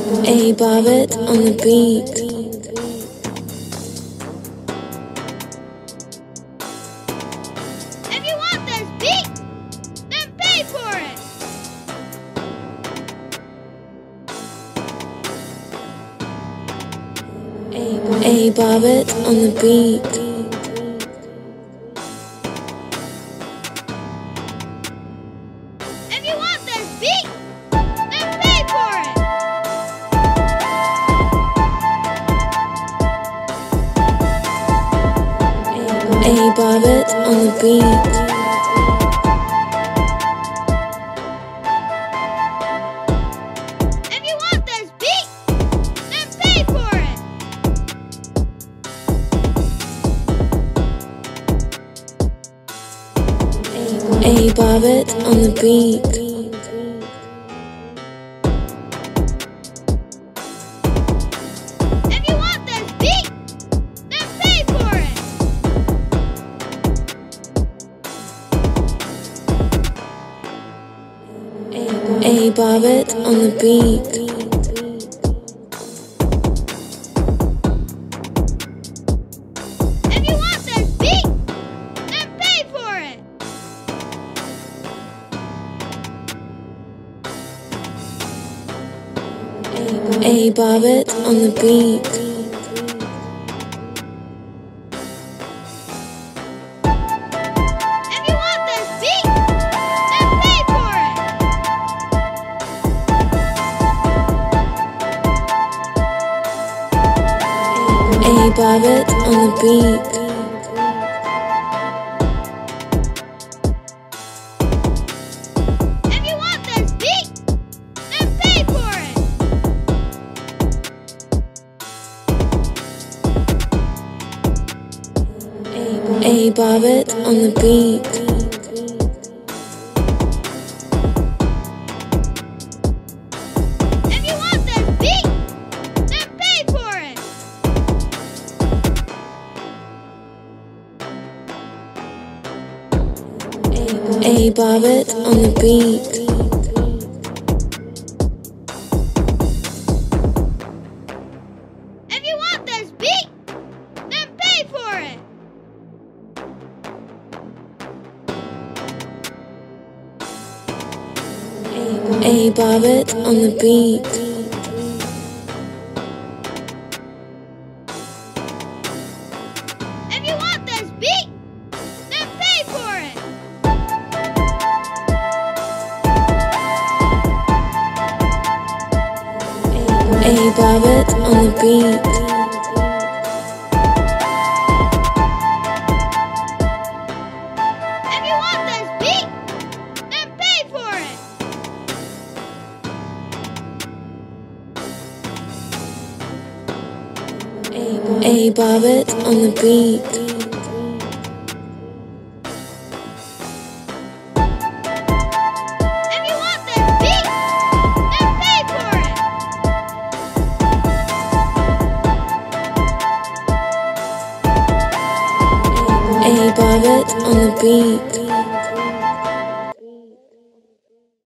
A Bobbit on the beat. If you want this beat, then pay for it. A Bobbit on the beat. If you want this beat, then pay for it. A Bobbit on the beat. If you want this beat, then pay for it. A Bobbit on the beat. If you want this beat, then pay for it. A Bobbit on the beat. If you want this beat, then pay for it. A Bobbit on the beat. If you want this beat, then pay for it. A Bobbit on the beat. If you want this beat, then pay for it. A Bobbit on the beat. If you want this beat, then pay for it. A Bobbit on the beat. If you want this beat, then pay for it. A Bobbit on the beat. If you want this beat, then pay for it. A Bobbit on the beat. If you want this beat, then pay for it. A Bobbit on the beat. If you want this beat, then pay for it. A Bobbit on the beat.